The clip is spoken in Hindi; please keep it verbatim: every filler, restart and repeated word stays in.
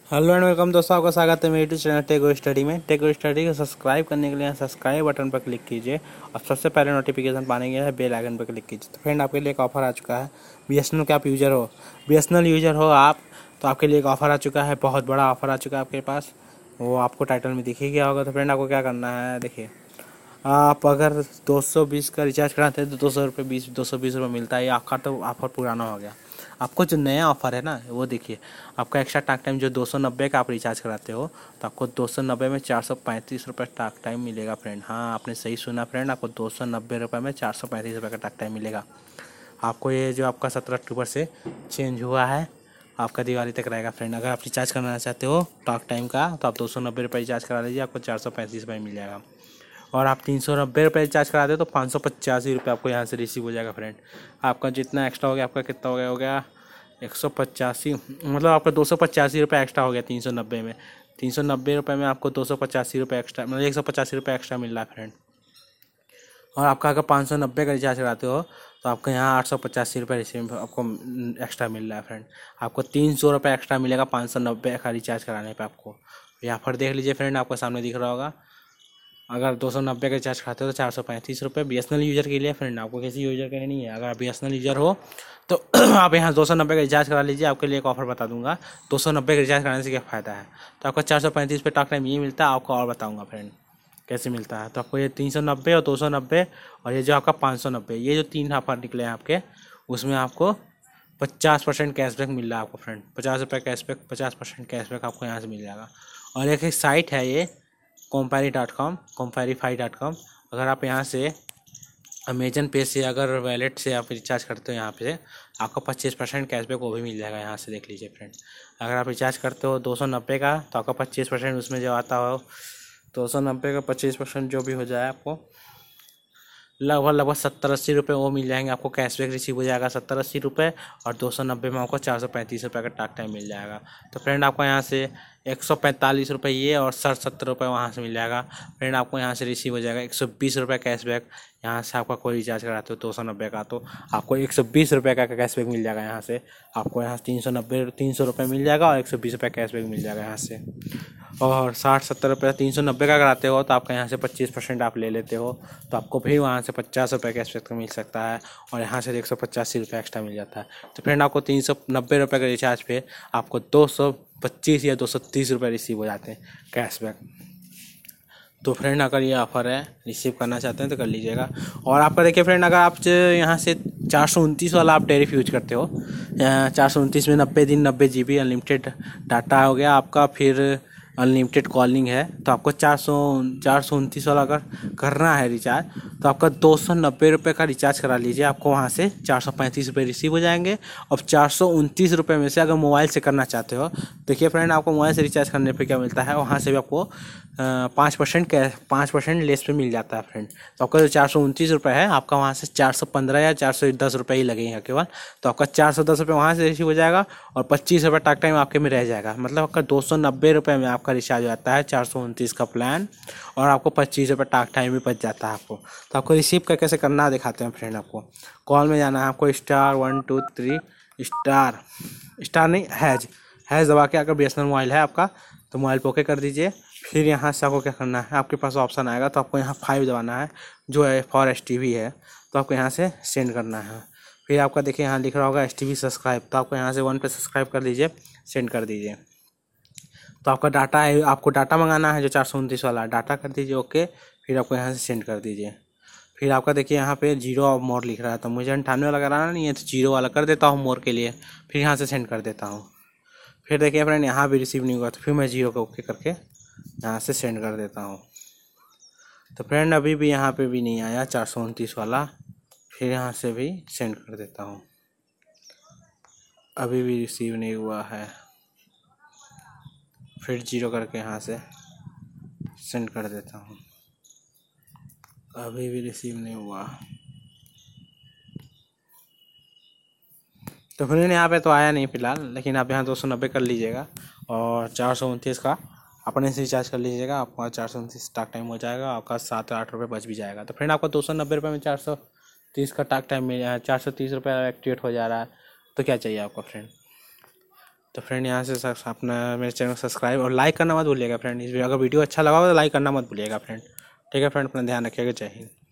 हेलो एंड वेलकम दोस्तों, आपका स्वागत है मेरे यूट्यूब चैनल टेक स्टडी में। टेक स्टडी को सब्सक्राइब करने के लिए सब्सक्राइब बटन पर क्लिक कीजिए और सबसे पहले नोटिफिकेशन पाने के लिए बेल आइकन पर क्लिक कीजिए। तो फ्रेंड, आपके लिए एक ऑफर आ चुका है। बीएसएनएल के आप यूज़र हो बीएसएनएल यूज़र हो आप तो आपके लिए एक ऑफर आ चुका है, बहुत बड़ा ऑफर आ चुका है आपके पास। वो आपको टाइटल में दिख ही गया होगा। तो फ्रेंड, आपको क्या करना है, देखिए, आप अगर दो सौ बीस का रिचार्ज कराते हैं तो दो सौ रुपये बीस दो सौ बीस रुपये मिलता है। ये आपका तो ऑफर पुराना हो गया। आपको जो नया ऑफर है ना, वो देखिए, आपका एक्स्ट्रा टाइम टाइम जो दो सौ नब्बे का आप रिचार्ज कराते हो तो आपको दो सौ नब्बे में चार सौ पैंतीस रुपये टाक टाइम मिलेगा। फ्रेंड, हाँ, आपने सही सुना फ्रेंड, आपको दो सौ नब्बे रुपये में चार सौ पैंतीस रुपये का टाक टाइम मिलेगा। आपको ये जो आपका सत्रह अक्टूबर से चेंज हुआ है, आपका दिवाली तक रहेगा। फ्रेंड, अगर आप रिचार्ज करना चाहते हो टॉक टाइम का तो आप दो सौ नब्बे रुपये रिचार्ज करा लीजिए, आपको चार सौ पैंतीस रुपये मिल जाएगा। और आप तीन सौ नब्बे रुपये रिचार्ज करा दे तो पाँच सौ पचासी रुपये आपको यहाँ से रिसीव हो जाएगा। फ्रेंड, आपका जितना एक्स्ट्रा हो गया, आपका कितना हो गया हो गया एक सौ पचासी, मतलब आपका दो सौ पचासी रुपये एक्स्ट्रा हो गया। तीन सौ नब्बे में तीन सौ नब्बे रुपये में आपको दो सौ पचासी रुपये एक्स्ट्रा, मतलब एक सौ पचासी रुपये एक्स्ट्रा मिल रहा है। फ्रेंड, और आपका अगर पाँच सौ नब्बे का रिचार्ज कराते हो तो आपको यहाँ आठ सौ पचासी रुपये रिसीव आपको एक्स्ट्रा मिल रहा है। फ्रेंड, आपको तीन सौ रुपये एक्स्ट्रा मिलेगा पाँच सौ नब्बे का रिचार्ज कराने पे। आपको यहाँ पर देख लीजिए फ्रेंड, आपको सामने दिख रहा होगा। अगर दो सौ नब्बे का रिचार्ज खाते हो तो चार सौ पैंतीस रुपये बीएसएनएल यूज़र के लिए। फ्रेंड, आपको किसी यूज़र के लिए नहीं है। अगर आप बीएसएनएल यूज़र हो तो आप यहाँ दो सौ नब्बे का रिचार्ज करा लीजिए। आपके लिए एक ऑफर बता दूंगा, दो सौ नब्बे का रिचार्ज कराने से क्या फ़ायदा है। तो आपको चार सौ पैंतीस पे टॉक टाइम ये मिलता है, आपको और बताऊँगा फ्रेंड कैसे मिलता है। तो आपको ये तीन सौ नब्बे और दो सौ नब्बे और ये जो आपका पाँच सौ नब्बे, ये जो तीन ऑफर निकले हैं आपके, उसमें आपको पचास परसेंट कैशबैक मिल रहा है आपको। फ्रेंड, पचास रुपये कैशबैक, पचास परसेंट कैशबैक आपको यहाँ से मिल जाएगा। और एक एक साइट है ये compare dot com comparify dot com. अगर आप यहाँ से अमेजन पे से अगर वैलेट से आप रिचार्ज करते हो यहाँ पे, आपको पच्चीस परसेंट कैशबैक वो भी मिल जाएगा। यहाँ से देख लीजिए फ्रेंड, अगर आप रिचार्ज करते हो दो सौ नब्बे का तो आपका पच्चीस परसेंट उसमें जो आता हो, दो सौ नब्बे का पच्चीस परसेंट जो भी हो जाए, आपको लगभग लगभग सत्तर अस्सी रुपये वो मिल जाएंगे। आपको कैशबैक रिसीव हो जाएगा सत्तर अस्सी रुपये और दो सौ नब्बे में आपको चार सौ पैंतीस रुपये का टाक टाइम मिल जाएगा। तो फ्रेंड, आपको यहाँ से एक सौ पैंतालीस रुपये ये और साठ सत्तर रुपये वहाँ से मिल जाएगा। फ्रेंड, आपको यहाँ से रिसीव हो जाएगा एक सौ बीस रुपये कैशबैक। यहाँ से आपका कोई रिचार्ज कराते हो दो सौ नब्बे का तो आपको एक सौ बीस रुपये का कैशबैक मिल जाएगा। यहाँ से आपको यहाँ तीन सौ नब्बे तीन सौ रुपये मिल जाएगा और एक सौ बीस रुपये कैशबैक मिल जाएगा यहाँ से। और साठ सत्तर रुपये तीन सौ नब्बे का कराते हो तो आपका यहाँ से पच्चीस परसेंट आप ले लेते हो तो आपको भी वहाँ से पचास रुपये कैशबैक मिल सकता है और यहाँ से एक सौ पचासी रुपये एक्स्ट्रा मिल जाता है। तो फ्रेंड, आपको तीन सौ नब्बे रुपये का रिचार्ज पे आपको दो सौ पच्चीस या दो सौ तीस रुपये रिसीव हो जाते हैं कैशबैक। तो फ्रेंड, अगर ये ऑफ़र है, रिसीव करना चाहते हैं तो कर लीजिएगा। और आपका देखिए फ्रेंड, अगर आप यहाँ से चार सौ उनतीस वाला आप टैरिफ यूज करते हो, चार सौ उनतीस में नब्बे दिन नब्बे जी बी अनलिमिटेड डाटा हो गया आपका, फिर अनलिमिटेड कॉलिंग है, तो आपको चार सौ चार सौ उनतीस वाला अगर करना है रिचार्ज तो आपका दो सौ नब्बे रुपये का रिचार्ज करा लीजिए। आपको वहाँ से चार सौ पैंतीस रुपये रिसीव हो जाएंगे। और चार सौ उनतीस रुपये में से अगर मोबाइल से करना चाहते हो, देखिए फ्रेंड, आपको मोबाइल से रिचार्ज करने पे क्या मिलता है, वहाँ से भी आपको पाँच परसेंट कै पाँच परसेंट लेस पे मिल जाता है। फ्रेंड, तो आपका जो चार सौ उनतीस रुपये है, आपका वहाँ से चार सौ पंद्रह या चार सौ दस रुपये ही लगेंगे केवल। तो आपका चार सौ दस रुपये वहाँ से रिसीव हो जाएगा और पच्चीस रुपये टाक टाइम आपके में रह जाएगा। मतलब आपका दो सौ नब्बे रुपये में आपका रिचार्ज हो जाता है चार सौ उनतीस का प्लान और आपको पच्चीस रुपये टाक टाइम भी बच जाता है आपको। तो आपको रिसीव कर कैसे करना दिखाते हैं फ्रेंड। आपको कॉल में जाना है, आपको star one two three star star नहीं हैज हैज दबा के, अगर बीएसएनएल मोबाइल है आपका तो मोबाइल पे ओके कर दीजिए। फिर यहाँ से आपको क्या करना है, आपके पास ऑप्शन आएगा तो आपको यहाँ फाइव दबाना है, जो है फॉर एस टी वी है, तो आपको यहाँ से सेंड करना है। फिर आपका देखिए यहाँ लिख रहा होगा एस टी वी सब्सक्राइब, तो आपको यहाँ से वन पे सब्सक्राइब कर दीजिए, सेंड कर दीजिए। तो आपका डाटा है, आपको डाटा मंगाना है जो चार सौ उनतीस वाला डाटा कर दीजिए ओके। फिर आपको यहाँ से सेंड कर दीजिए। फिर आपका देखिए यहाँ पे जीरो ऑफ मोर लिख रहा है, तो मुझे अंठानवे वाला कराना नहीं है तो जीरो वाला कर देता हूँ मोर के लिए। फिर यहाँ से सेंड कर देता हूँ। फिर देखिए फ्रेंड, यहाँ भी रिसीव नहीं हुआ तो फिर मैं जीरो का ओके करके यहाँ से सेंड कर देता हूँ। तो फ्रेंड, अभी भी यहाँ पे भी नहीं आया चार सौ उनतीस वाला। फिर यहाँ से भी सेंड कर देता हूँ, अभी भी रिसीव नहीं हुआ है। फिर जीरो करके यहाँ से सेंड कर देता हूँ, अभी भी रिसीव नहीं हुआ। तो फ्रेंड, यहाँ पे तो आया नहीं फिलहाल, लेकिन आप यहाँ दो सौ नब्बे कर लीजिएगा और चार सौ उनतीस का अपने से रिचार्ज कर लीजिएगा। आपका चार सौ उनतीस टाक टाइम हो जाएगा, आपका सात आठ रुपये बच भी जाएगा। तो फ्रेंड, आपका दो सौ नब्बे रुपये में चार सौ तीस का टाक टाइम मिल चार सौ तीस रुपये एक्टिवेट हो जा रहा है। तो क्या चाहिए आपको फ्रेंड। तो फ्रेंड यहाँ से सस- अपना मेरे चैनल को सब्सक्राइब और लाइक करना मत भूलिएगा फ्रेंड। इस अगर वीडियो अच्छा लगा हो तो लाइक करना मत भूलिएगा फ्रेंड। ठीक है फ्रेंड, अपना ध्यान रखिएगा। जय हिंद।